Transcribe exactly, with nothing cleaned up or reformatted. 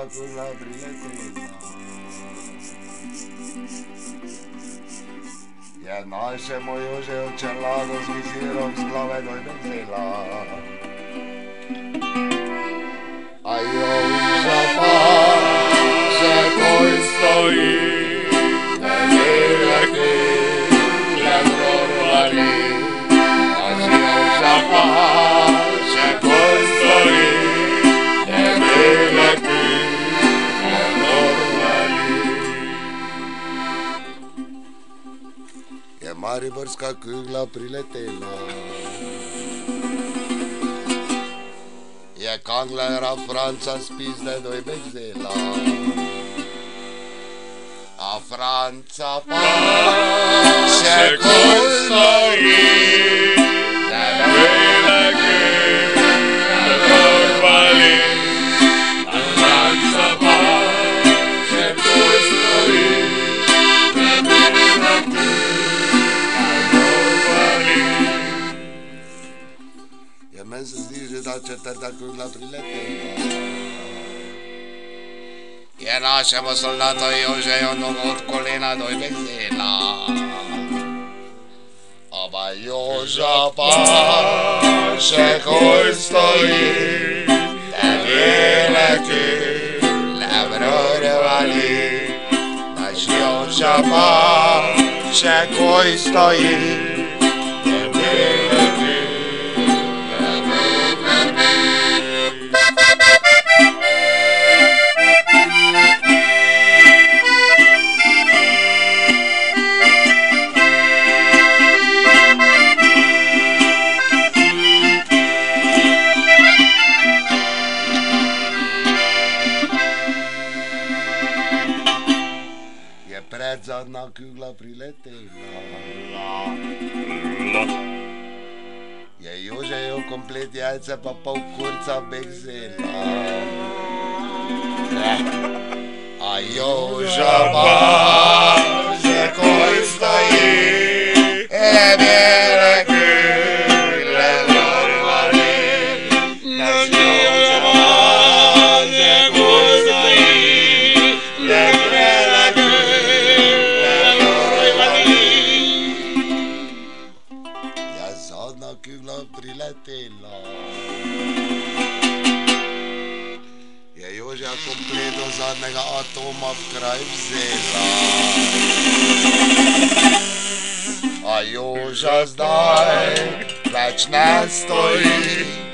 kugla priletela. Je našemu Jože od Čerlago z vizirom z glave doj bezela. A Joža pa še koj stoji, ne vele kile vrorvali. A Joža pa še koj stoji, ne vele kile vrorvali. Je mariborska kugla priletela. Je kanglera Franca spizde doj bezela. A Franca pa še koj stoji, ne vele kile vrorvali. A Franca pa še koj stoji, ne vele meni se zdi že ta četrta kugla priletela. Je našemu soldatu Jožeju nogo od kolena doj bezela. Aba Joža pa še koj stoji, ne vele kile vrorvali. Naš Joža pa še koj stoji, ne vele kile. Predzadnja kugla priletela. Je Jožeju komplet jajce pa pol kurca bezela. A Joža pa še koj stoji, ne vele kile vrorvali. Naš Joža pa še koj stoji, ne vele zadnja kugla priletela. Je Joža komplet do zadnjega atoma v kraj vzela. A Joža zdaj več ne stoji,